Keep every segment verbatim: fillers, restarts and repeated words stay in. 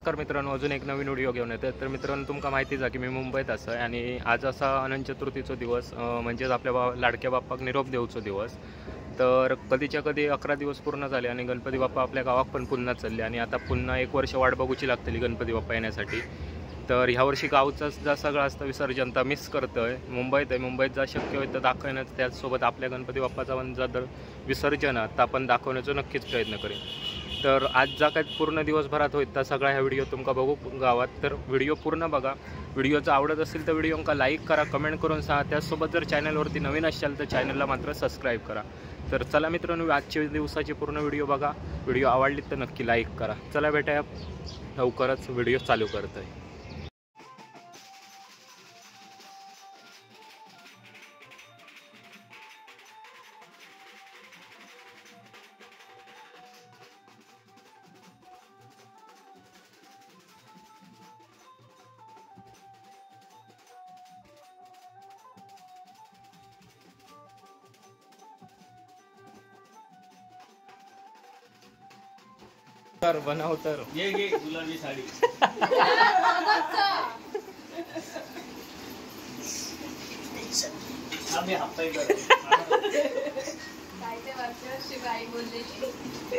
नमस्कार मित्रांनो, अजून एक नवीन व्हिडिओ घेऊन येतो. तर मित्रांनो, तुमका माहितीच आहे की मी मुंबईत असं आहे आणि आज असा अनंत चतुर्थीचा दिवस, म्हणजेच आपल्या बा लाडक्या बाप्पाक निरोप देऊचो दिवस. तर कधीच्या कधी अकरा दिवस पूर्ण झाले आणि गणपती बाप्पा आपल्या गावात पण पुन्हा चालले आणि आता पुन्हा एक वर्ष वाट बघूची लागतली गणपती बाप्पा येण्यासाठी. तर ह्यावर्षी गावचा जा सगळं असतं विसर्जन तर मिस करतोय. मुंबईत आहे, मुंबईत जा शक्य होईल तर दाखवण्याचं, त्याचसोबत आपल्या गणपती बाप्पाचा पण जर विसर्जन तर आपण दाखवण्याचा नक्कीच प्रयत्न करेन. तर आज जा काय पूर्ण दिवसभरात होईल तर सगळा ह्या व्हिडिओ तुमका बघू गावात. तर व्हिडिओ पूर्ण बघा. व्हिडिओचा आवडत असेल तर व्हिडिओला लाईक करा, कमेंट करून सांगा. त्याचसोबत जर चॅनलवरती नवीन असाल तर चॅनलला मात्र सबस्क्राईब करा. तर चला मित्रांनो, आजच्या दिवसाची पूर्ण व्हिडिओ बघा. व्हिडिओ आवडली तर नक्की लाईक करा. चला भेटूया लवकरच, व्हिडिओ चालू करतोय. तर बनाव तर ये ये गुलाबी साडी आम्ही हप्ताही कर काय ते वर्षी बाई बोललेली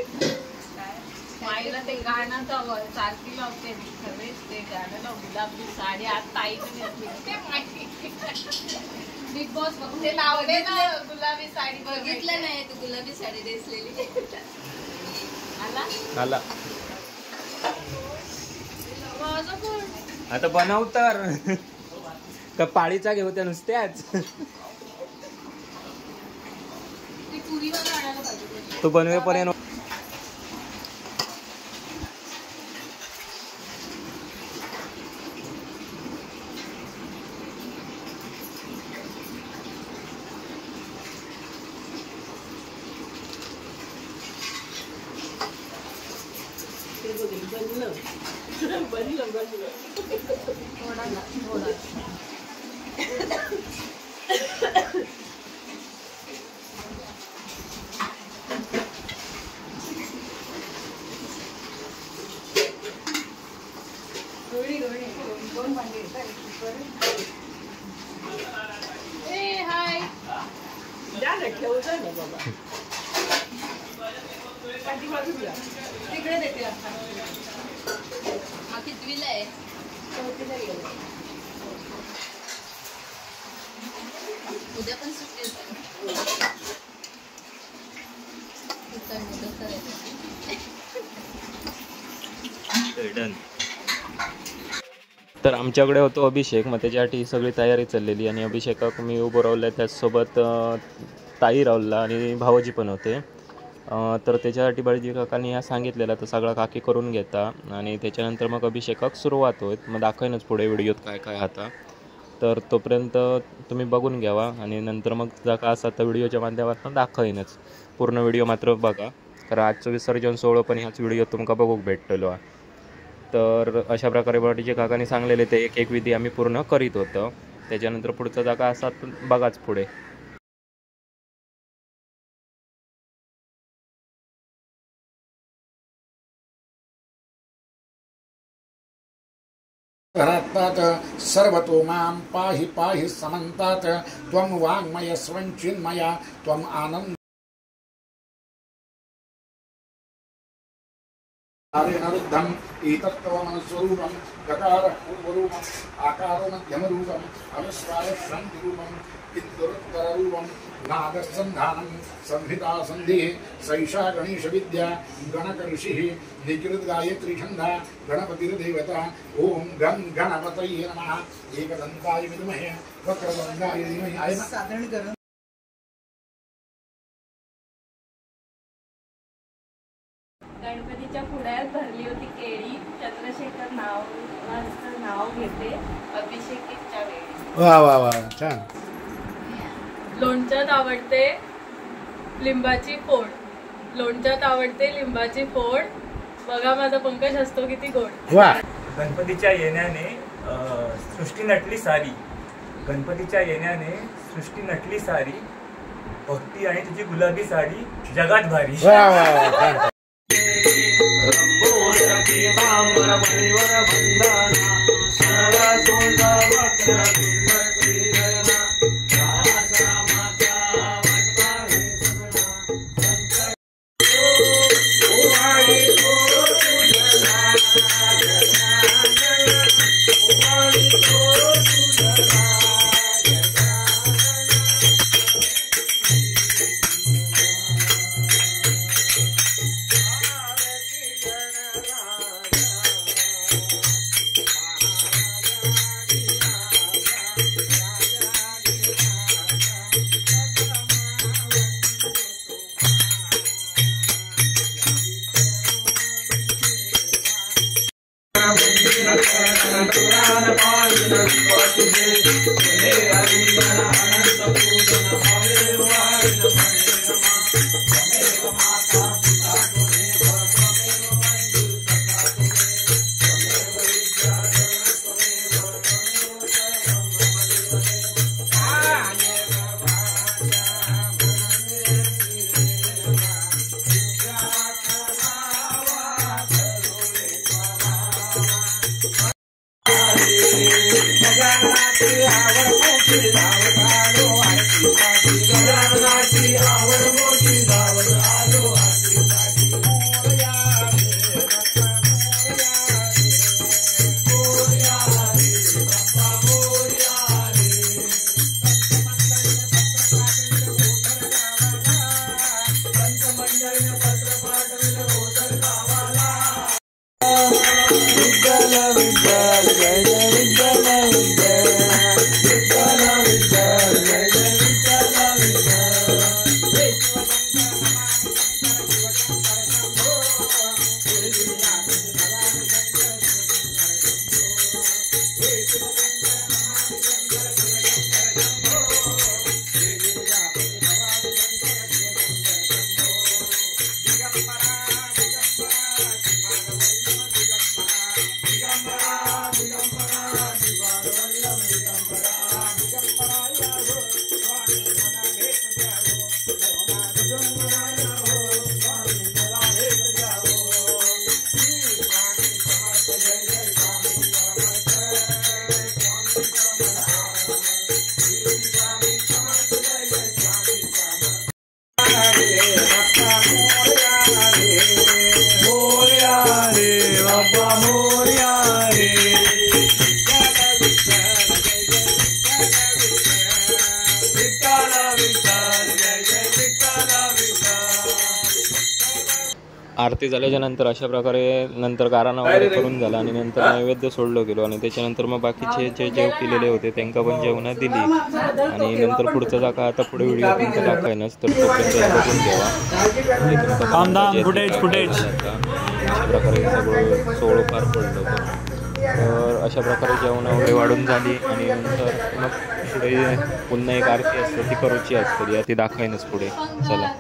माईला ते गाणं तर सारखी लावते सगळेच ते गाणं ना, गुलाबी साडी. आज ताईने घेतली बिग बॉस बघ ते लावले ना गुलाबी साडी. बघितलं नाही तू गुलाबी साडी नेसलेली? आला आला माझं कोण आता बनव तर का पाळीचा घेऊ त्या नुसत्याच. ती पुरीवर आणायला पाहिजे. तू बनवेपर्यंत तिकडे देते. हा कितवीला आहे? चौथीला गेला. उद्या पण सुट्टी असते. तर आमच्याकडे होतो अभिषेक, मग त्याच्यासाठी सगळी तयारी चाललेली आणि अभिषेकाक मी उभं राहिलं, त्याचसोबत ताई राहुलला आणि भावजी पण होते. तर त्याच्यासाठी बळजी काकांनी ह्या सांगितलेलं तर सगळा काकी करून घेता आणि त्याच्यानंतर मग अभिषेकाक सुरुवात होईल. मग दाखवेनच पुढे व्हिडिओत काय काय हाता. तर तोपर्यंत तुम्ही बघून घ्यावा आणि नंतर मग जा का असा तर व्हिडिओच्या माध्यमातून दाखवेनच. पूर्ण व्हिडिओ मात्र बघा, कारण आजचं विसर्जन सोहळं पण ह्याच व्हिडिओ तुमका बघूक भेटलेलो. तर अशा प्रकारे बळीचे काकांनी सांगलेले ते एक एक विधी आम्ही पूर्ण करीत होतो. त्याच्यानंतर पुढचा जागा असा बघाच पुढे. घरात्मात् सर्वतो मां पाहि पाहि समन्तात् त्वं वाङ्मय स्वञ्चिन्मया त्वं आनन्द आरेणरुद्धम् एतत्त्वमनुस्वरूपं गकारः पूर्वरूपम् आकारो मध्यमरूपम् अनुस्वारः शान्तिरूपम् इत्तरोत्तररूपं नादसन्धानं संहिता सन्धिः सैषा गणेशविद्या गणकऋषिः निकृत गायत्री छन्दा गणपतिर्देवता. ओम गं गणपतये नमः. एकदन्ताय विद्महे वक्रतुण्डाय धीमहि. आहे ना साधारण. गणपतीच्या पुढ्यात भरली होती केळी. चंद्रशेखर नाव नाव घेते अभिषेकीच्या वेळी. वा वा वा छान. लोणच्यात आवडते लिंबाची फोड. लोणच्यात आवडते लिंबाची फोड. बघा माझा पंकज असतो किती गोड. वा. गणपतीच्या येण्याने सृष्टी नटली सारी. गणपतीच्या येण्याने सृष्टी नटली सारी. भक्ती आणि तुझी गुलाबी साडी जगात भारी. वा वा वा. आरती झाल्याच्या नंतर अशा प्रकारे नंतर गाराणा वगैरे करून झाला आणि नंतर नैवेद्य सोडलो गेलो आणि त्याच्यानंतर मग बाकीचे जे जेव केलेले होते त्यांना पण जेवण दिली आणि नंतर पुढचं जाका आता पुढे व्हिडिओ तुमचा दाखवायनच तर तोपर्यंत बघून घ्यावा फुटेज फुटेज अशा प्रकारे सगळं सोहळं पार पडलं तर अशा प्रकारे जेवण वगैरे वाढून झाली आणि नंतर मग पुढे पुन्हा एक आरती असते ती करूची असते ती दाखवायनच पुढे. चला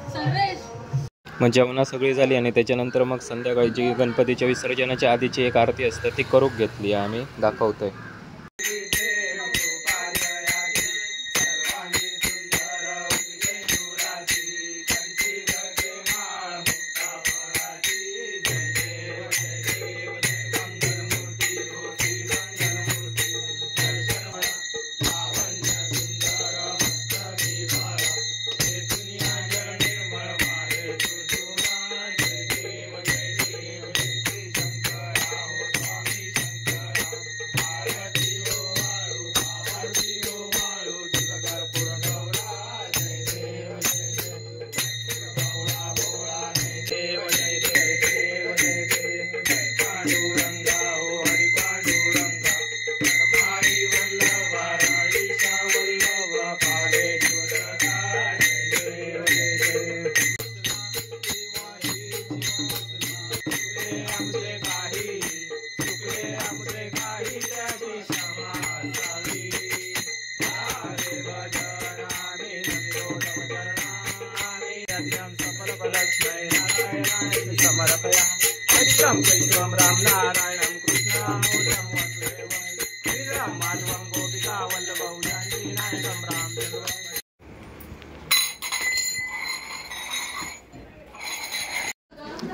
मग जेवणा सगळी झाली आणि त्याच्यानंतर मग संध्याकाळी जी गणपतीच्या विसर्जनाच्या आधीची एक आरती असते ती करूक घेतली आम्ही दाखवतोय. समर्पया राम राम नारायण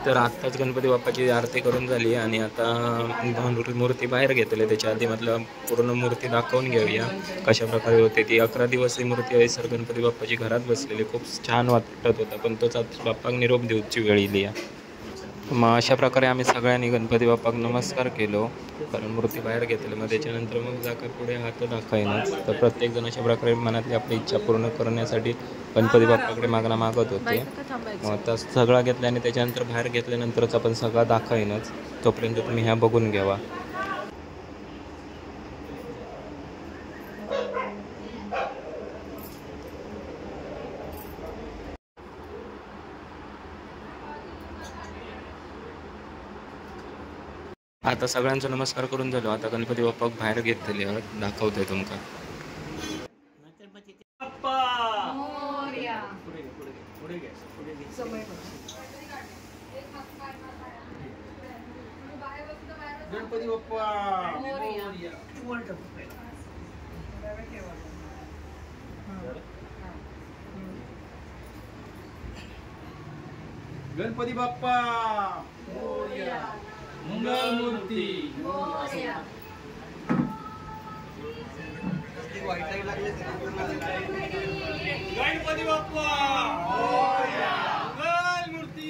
तर आत्ताच गणपती बाप्पाची आरती करून झाली आणि आता मूर्ती बाहेर घेतली. त्याच्या आधी म्हटलं पूर्ण मूर्ती दाखवून घेऊया कशा प्रकारे होते ती. अकरा दिवस ही मूर्ती आहे सर गणपती बाप्पाची घरात बसलेली. खूप छान वाटत होता पण तोच आज बाप्पाक निरोप देऊची वेळ येईल. मग अशा प्रकारे आम्ही सगळ्यांनी गणपती बाप्पाक नमस्कार केलो कारण मूर्ती बाहेर घेतली. मग त्याच्यानंतर मग जाका पुढे हात दाखवायनाच. तर प्रत्येकजण अशा प्रकारे मनातली आपली इच्छा पूर्ण करण्यासाठी गणपती बाप्पाकडे मागणं मागत होते. मग आता सगळा घेतला आणि त्याच्यानंतर बाहेर घेतल्यानंतरच आपण सगळा दाखवायनच. तोपर्यंत तुम्ही ह्या बघून घ्यावा. आता सगळ्यांचा नमस्कार करून झालो. आता गणपती बाप्पा बाहेर घेतले दाखवतोय तुमका. गणपती बाप्पा गणपती बाप्पा मंगलमूर्ती गणपती बाप्पा मंगलमूर्ती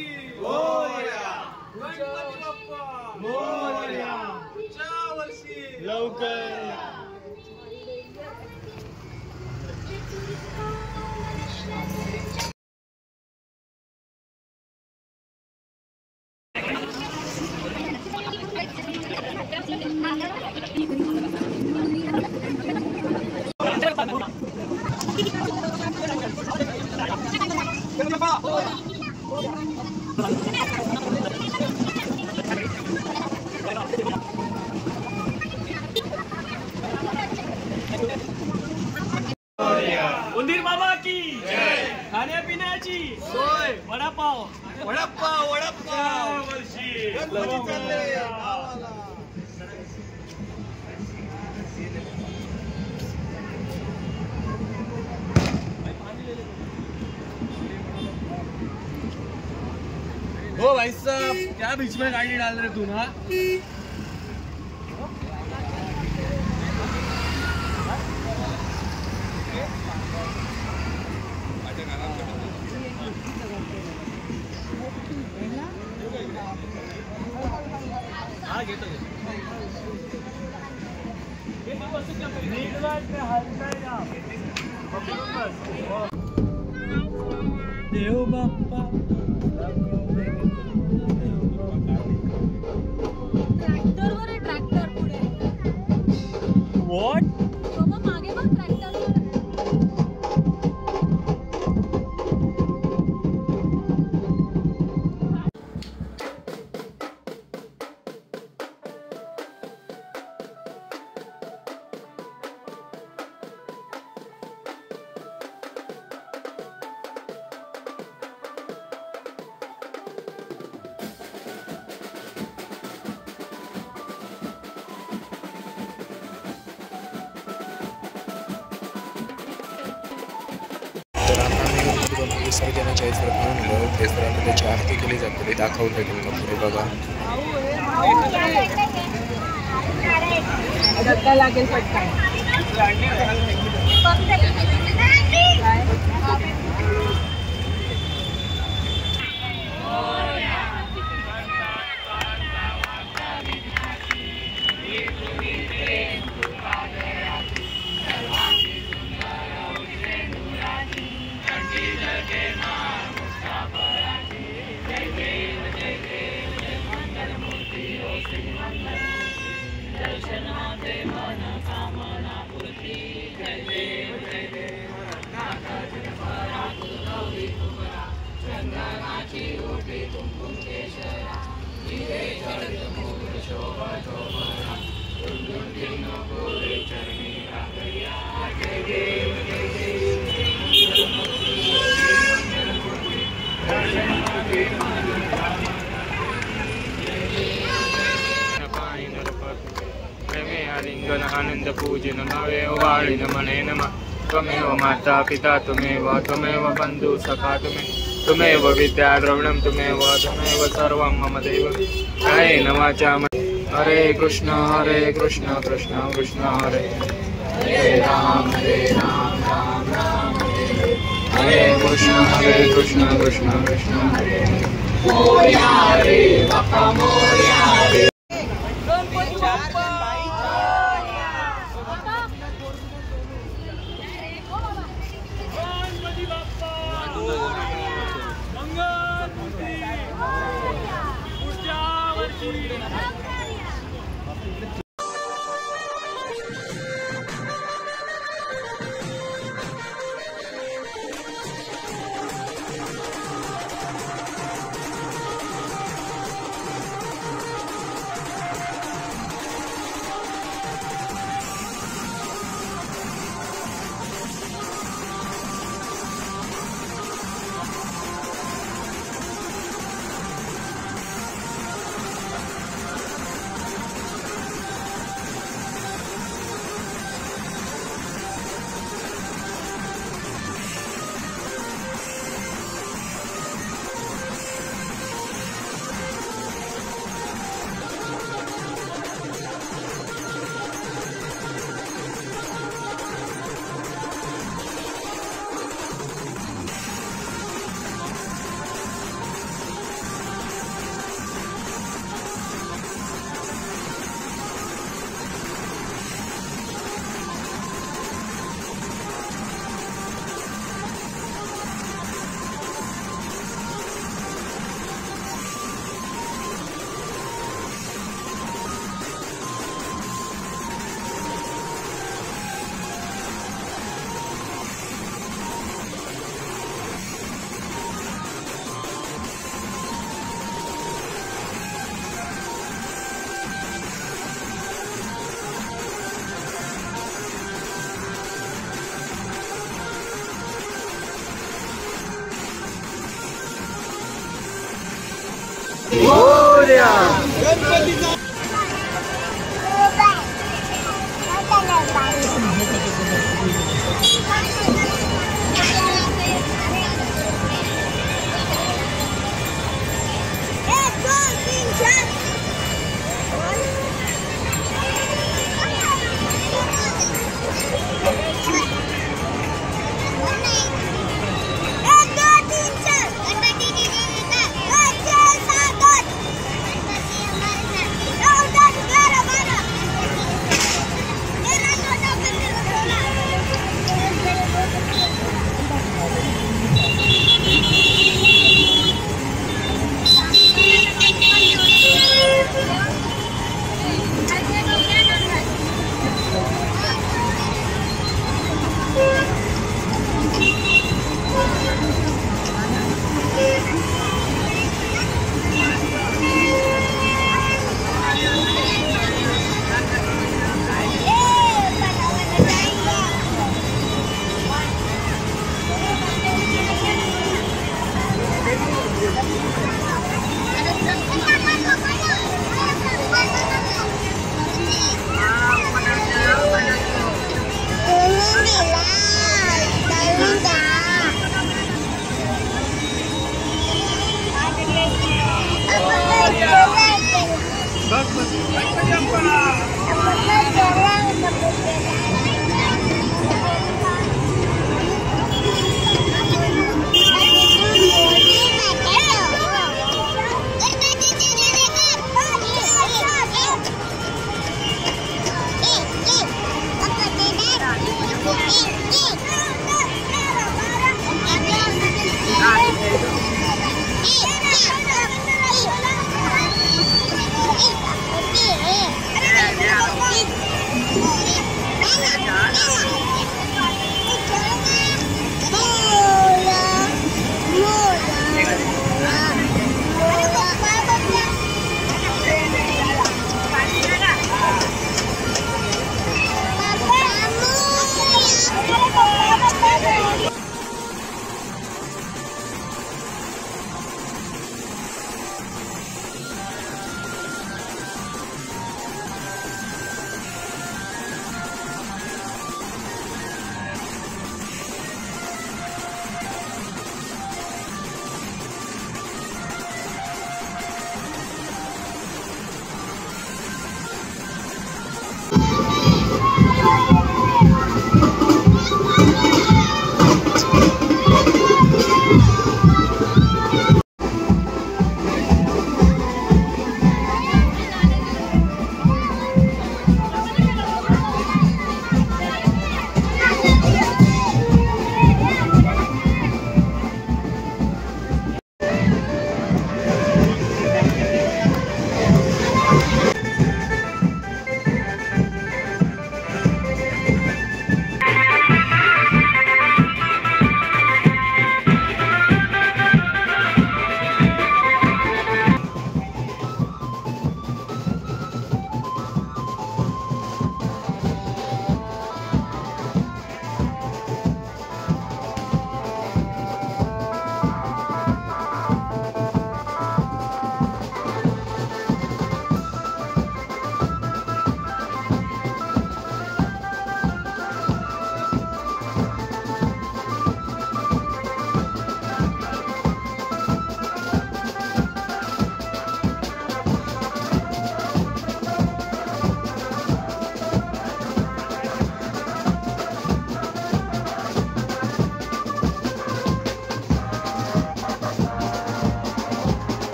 गणपती बाप्पा पुढच्या वर्षी लवकर. उंदीर बाबा की खाण्यापिण्याची सोय वडापाव वडापाव वडापाव वर्षी गणपती चालले. ओ भाई साहब क्या बीच में गाड़ी डाल रहे तू ना. देव बाप्पा ट्रॅक्टरवर आहे ट्रॅक्टर पुढे. व्हॉट बाबा मागे बघ ट्रॅक्टरवर. विसर्जनाच्या इतर म्हणून तेसरांना त्याची आरती केली जाते. दाखवते तुम्हाला पुढे बघा. लागेल पटकन. लिंगन आनंद पूजन भावे वाळीन मने नमः. त्वमेव माता पिता त्वमेव त्वमेव बंधु सखा त्वमेव त्वमेव विद्या द्रविणं त्वमेव त्वमेव सर्वं मम देव कायेन वाचा हरे कृष्ण हरे कृष्ण कृष्ण कृष्ण हरे हरे राम हरे राम राम राम हरे कृष्ण हरे कृष्ण कृष्ण कृष्ण हरे मोरया रे बाप्पा मोरया रे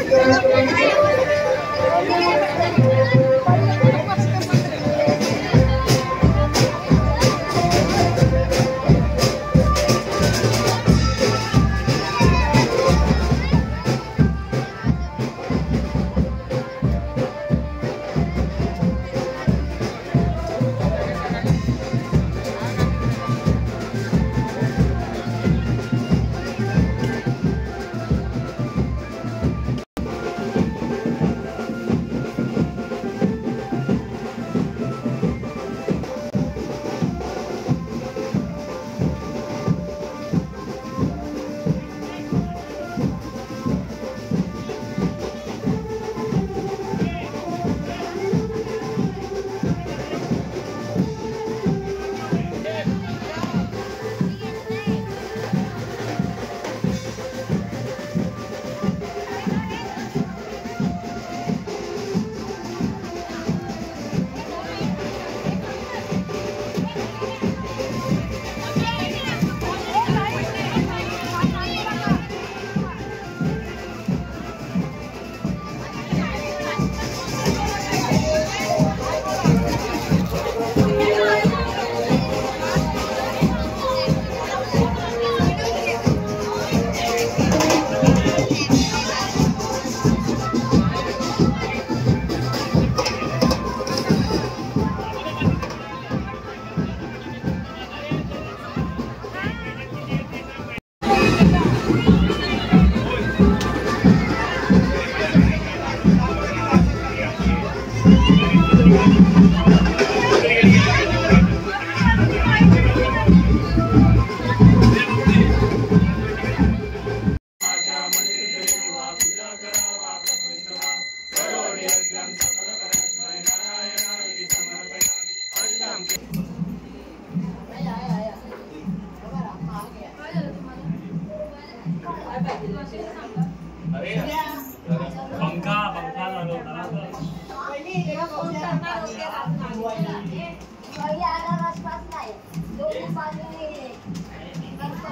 पंखा पंखा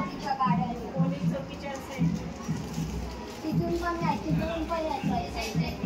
तिथून पण नाही तिथून पण यायचं